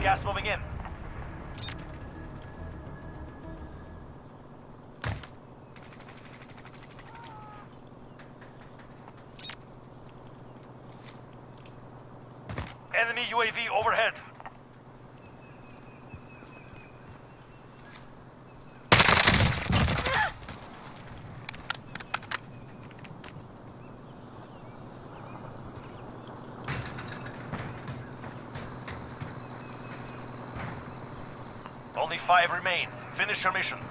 gas moving in. Enemy UAV overhead. Only 5 remain. Finish your mission.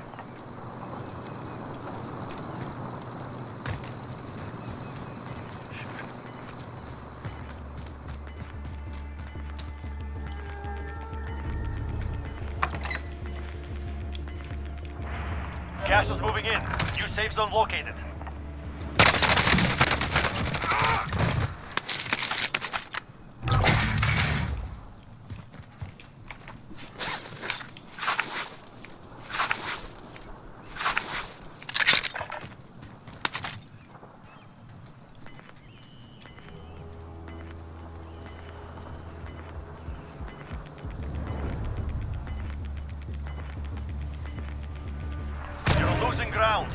Gas is moving in. New safe zone located. You're losing ground.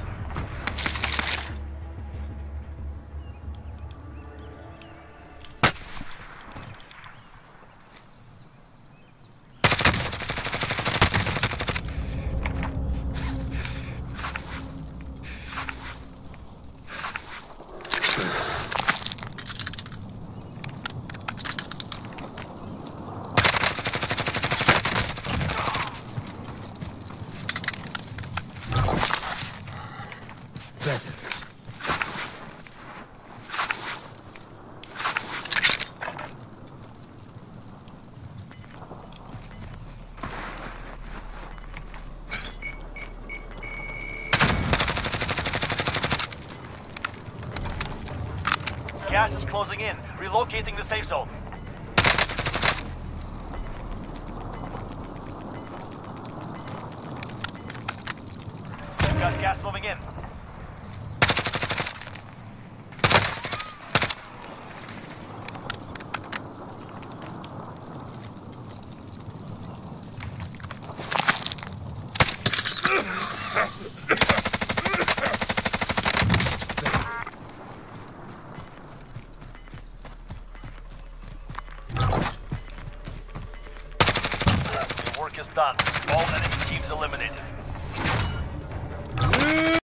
Gas is closing in. Relocating the safe zone. We've got gas moving in. Work is done. All enemy teams eliminated.